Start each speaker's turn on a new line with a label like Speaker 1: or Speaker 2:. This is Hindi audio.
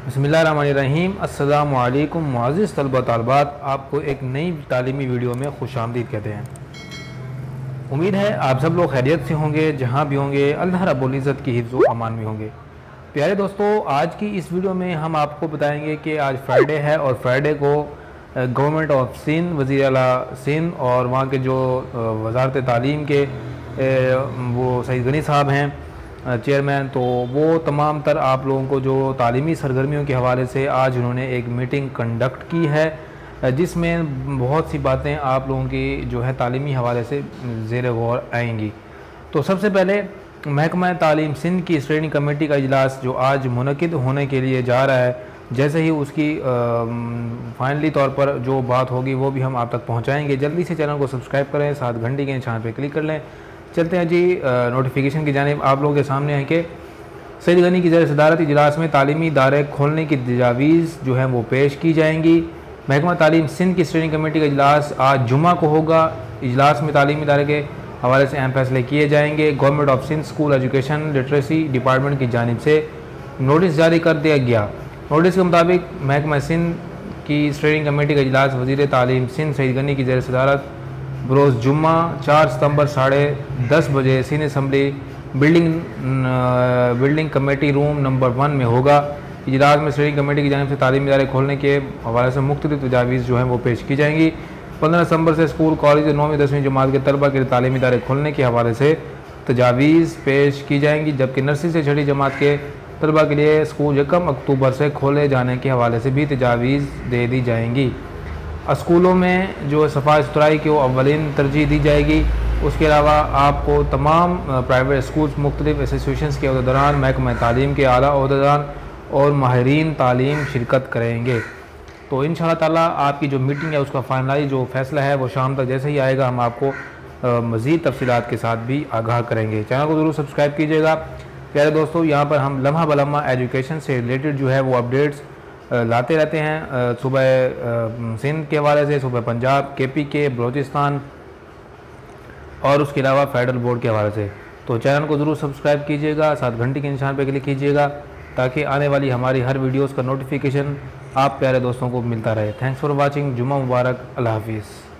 Speaker 1: बिस्मिल्लाहिर्रहमानिर्रहीम। अस्सलामु अलैकुम मुअज़्ज़िज़ तलबा तलबात, आपको एक नई तालीमी वीडियो में खुशामदीद कहते हैं। उम्मीद है आप सब लोग खैरियत से होंगे, जहाँ भी होंगे अल्लाह रब्बुल इज़्ज़त की हिफ्ज़ व अमान में होंगे। प्यारे दोस्तों, आज की इस वीडियो में हम आपको बताएंगे कि आज फ्राइडे है और फ्राइडे को गवर्नमेंट ऑफ सिंध, वज़ीर आला सिंध और वहाँ के जो वज़ारत तालीम के वो सईद गनी साहब हैं चेयरमैन, तो वो तमाम तर आप लोगों को जो तालीमी सरगर्मियों के हवाले से आज उन्होंने एक मीटिंग कंडक्ट की है, जिसमें बहुत सी बातें आप लोगों की जो है तालीमी हवाले से ज़ेर गौर आएंगी। तो सबसे पहले महकमा तालीम सिंध की स्टैंडिंग कमेटी का इजलास जो आज मुनक़िद होने के लिए जा रहा है, जैसे ही उसकी फाइनली तौर पर जो बात होगी वो भी हम आप तक पहुँचाएँगे। जल्दी से चैनल को सब्सक्राइब करें, साथ घंटी के निशान पर क्लिक कर लें। चलते हैं जी नोटिफिकेशन की जानिब। आप लोगों के सामने है कि सईद गनी की ज़ेर सदारत इजलास में तालीमी इदारे खोलने की तजावीज़ जो है वो पेश की जाएंगी। महकमा तालीम सिंध की स्टैंडिंग कमेटी का इजलास आज जुमा को होगा। इजलास में तालीमी इदारे के हवाले से अहम फैसले किए जाएंगे। Government of Sindh school education literacy department की जानिब से नोटिस जारी कर दिया गया। नोटिस के मुताबिक महकमा सिंध की स्टैंडिंग कमेटी का इजलास वज़ीर तालीम सिंध सईद गनी की ज़ेर सदारत बरोज़ जुम्मा 4 सितंबर 10:30 बजे Sindh assembly building committee room number 1 में होगा। इजलास में स्टैंडिंग कमेटी की जानिब से तालीमी इदारे खोलने के हवाले से मुख्तलिफ तजावीज़ जो हैं वो पेश की जाएंगी। 15 सितंबर से स्कूल कॉलेज 9वीं 10वीं जमात के तलबा के तालीमी इदारे खोलने के हवाले से तजावीज़ पेश की जाएंगी, जबकि नर्सरी से 6वीं जमात के तलबा के लिए स्कूल 1 अक्टूबर से खोले जाने के हवाले से भी तजावीज़ दे दी जाएंगी। स्कूलों में जो सफाई सुथराई की वो अव्वलीन तरजीह दी जाएगी। उसके अलावा आपको तमाम प्राइवेट स्कूल्स मुख्तलिफ एसोसिएशंस के अहदेदारान, महकमा तालीम के आला अहदेदारान और माहिरीन तालीम शिरकत करेंगे। तो इंशाअल्लाह ताला आपकी जो मीटिंग है उसका फाइनली जो फैसला है वो शाम तक जैसे ही आएगा हम आपको मज़ीद तफसीलात के साथ भी आगाह करेंगे। चैनल को ज़रूर सब्सक्राइब कीजिएगा। प्यारे दोस्तों, यहाँ पर हम लम्हा बलम्हा एजुकेशन से रिलेटेड जो है वो अपडेट्स लाते रहते हैं। सुबह सिंध के हवाले से, सुबह पंजाब, KP के, बलूचिस्तान और उसके अलावा फेडरल बोर्ड के हवाले से। तो चैनल को ज़रूर सब्सक्राइब कीजिएगा, साथ घंटी के निशान पर क्लिक कीजिएगा ताकि आने वाली हमारी हर वीडियोस का नोटिफिकेशन आप प्यारे दोस्तों को मिलता रहे। Thanks for watching. जुम्मा मुबारक। अल्लाह हाफिज़।